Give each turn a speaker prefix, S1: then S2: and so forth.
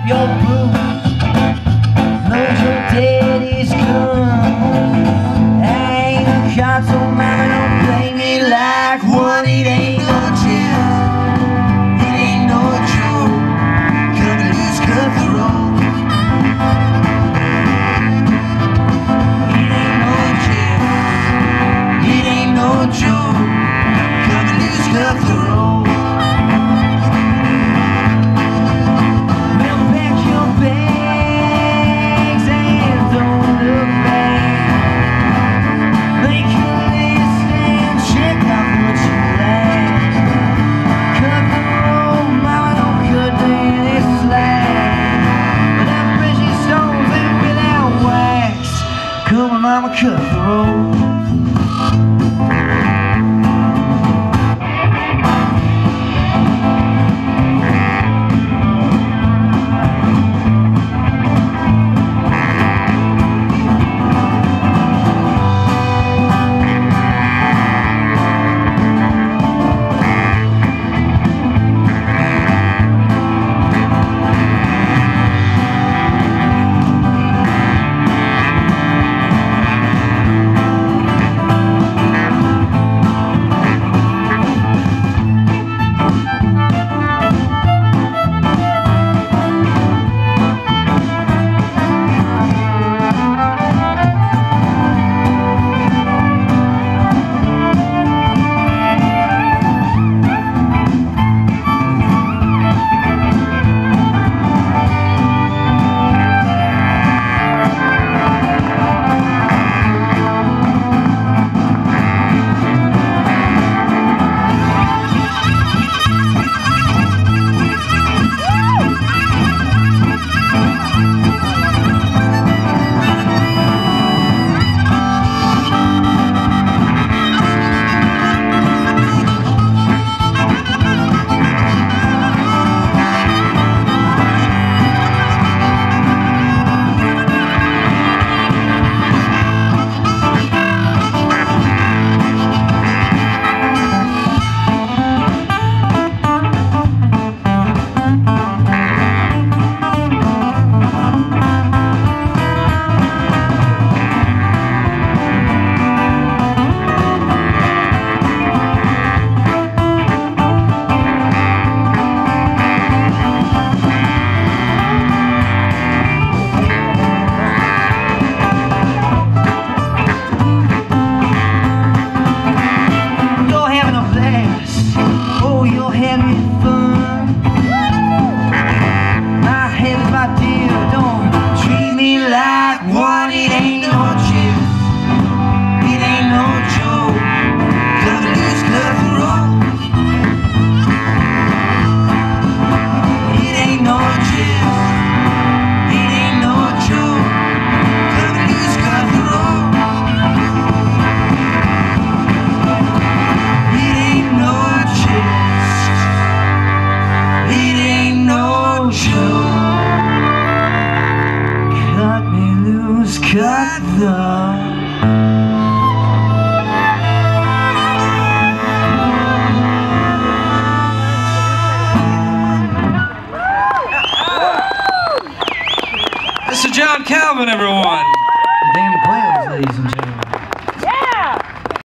S1: up your blues. Knows your daddy's come. I ain't a card, so mama don't play me like one. It ain't no chance, it ain't no joke. Gonna lose cutthroat. It ain't no chance, it ain't no joke. Gonna lose cutthroat. Come on, I'm a cutthroat. Cut the
S2: Mr. John Calvin, everyone.
S1: damn quails, ladies and gentlemen.